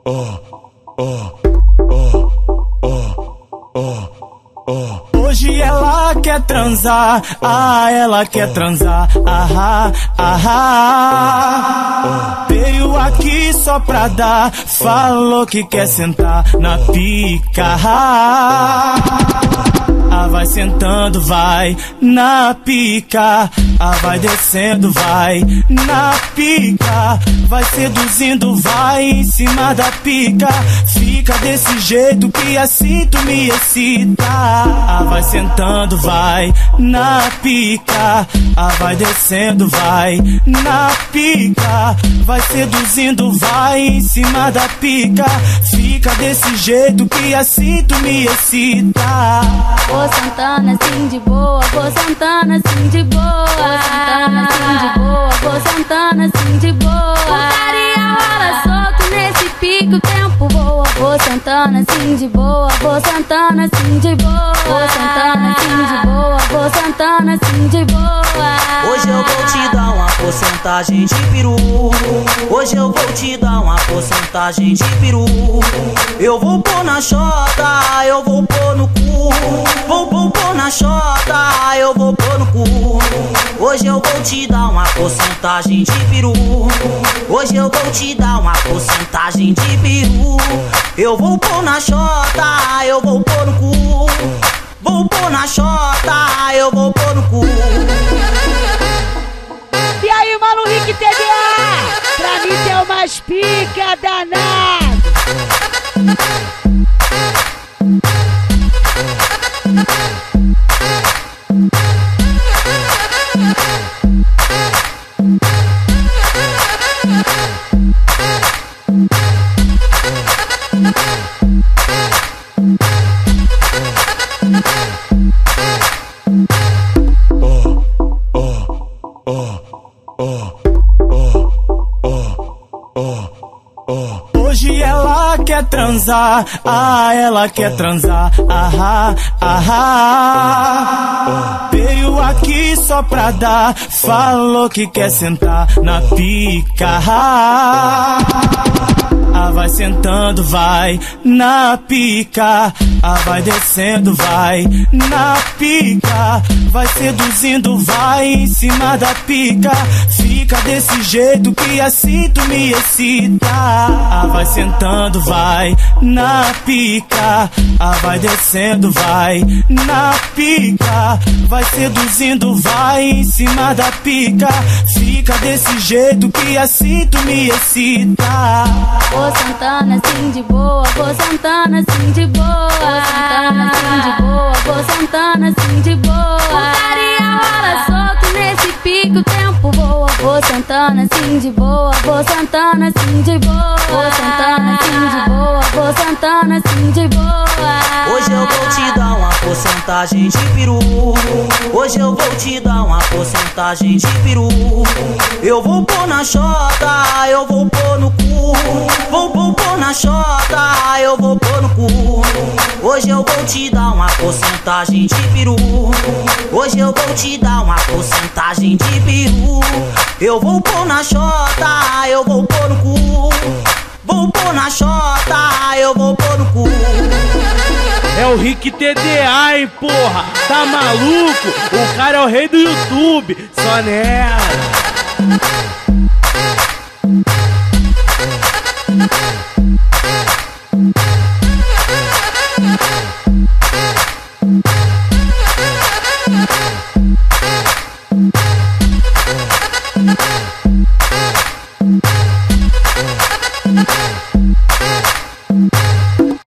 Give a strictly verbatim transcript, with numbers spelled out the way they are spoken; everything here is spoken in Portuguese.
Hoje ela quer transar, ah, ela quer transar, ah, ah, ah. Veio aqui só pra dar, falou que quer sentar na pica. Ah, vai sentando, vai na pica. Ah, vai descendo, vai na pica. Vai seduzindo, vai em cima da pica. Fica desse jeito que assim tu me excita. Ah, vai sentando, vai na pica. Ah, vai descendo, vai na pica. Vai seduzindo, vai em cima da pica. Fica desse jeito que assim tu me excita. Vou sentando assim de boa, vou sentando assim de boa, sentando assim de boa, vou sentando assim de boa. Putaria rola solto nesse pico, o tempo voa. Vou sentando assim de boa, vou sentando assim de boa, vou sentando assim de boa, vou sentando assim de boa. Hoje eu vou te dar uma porcentagem de peru. Hoje eu vou te dar uma porcentagem de peru. Eu vou pôr na chota, eu vou pôr no cu. Vou, vou pôr na chota, eu vou pôr no cu. Hoje eu vou te dar uma porcentagem de peru. Hoje eu vou te dar uma porcentagem de peru. Eu vou pôr na chota, eu vou pôr no cu. Vou pôr na chota, eu vou pôr no cu. E aí, mano, Rick T D A, pra mim tem umas pica danada. Hoje ela quer transar, ah, ela quer transar, ah, ah, ah. Veio aqui só pra dar, falou que quer sentar na pica. Ah, vai sentando, vai na pica. Ah, vai descendo, vai na pica. Vai seduzindo, vai em cima da pica. Fica desse jeito que assim tu me excita. Ah, vai sentando, vai na pica. Ah, vai descendo, vai na pica. Vai seduzindo, vai em cima da pica. Fica desse jeito que assim tu me excita. Vou sentando assim de boa, vou sentando assim de boa, sentando assim de boa, vou sentando assim de boa. Putaria rola solto nesse pico, o tempo voa. Vou sentando assim de boa, vou sentando assim de boa, vou sentando assim de boa, vou sentando assim de boa. Hoje eu vou te dar uma porcentagem de peru. Hoje eu vou te dar uma porcentagem de peru. Eu vou pôr na chota, eu vou pôr no cu. Vou, vou pôr na chota, eu vou pôr no cu. Hoje eu vou te dar uma porcentagem de peru. Hoje eu vou te dar uma porcentagem de peru. Eu vou pôr na chota, eu vou pôr no cu. Vou pôr na chota, eu vou pôr no cu. É o Rick T D A, hein, porra? Tá maluco? O cara é o rei do YouTube, só nela.